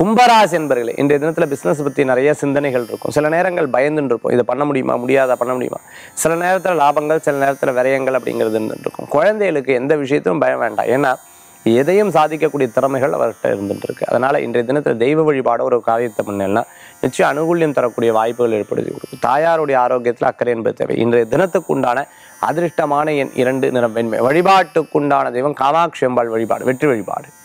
கும்பராசி என்பர்களே, இன்றைய தினத்தில் பிஸ்னஸ் பற்றி நிறைய சிந்தனைகள் இருக்கும். சில நேரங்கள் பயந்துன்னு இருப்போம், இதை பண்ண முடியுமா முடியாதா, பண்ண முடியுமா. சில நேரத்தில் லாபங்கள், சில நேரத்தில் விரயங்கள் அப்படிங்கிறது இருக்கும். குழந்தைகளுக்கு எந்த விஷயத்திலும் பயம் வேண்டாம். ஏன்னா எதையும் சாதிக்கக்கூடிய திறமைகள் அவர்கிட்ட இருந்துட்டு இருக்கு. அதனால் இன்றைய தினத்தில் தெய்வ வழிபாட ஒரு காரியத்தை பண்ணலாம், நிச்சயம் அனுகூல்யம் தரக்கூடிய வாய்ப்புகள் ஏற்படுத்தி கொடுக்கும். தாயாருடைய ஆரோக்கியத்தில் அக்கறை என்பது தேவை. இன்றைய தினத்துக்கு உண்டான அதிர்ஷ்டமான எண் 2 நிறம் வெண்மை. வழிபாட்டுக்குண்டான தெய்வம் காமாட்சி அம்பாள் வழிபாடு, வெற்றி வழிபாடு.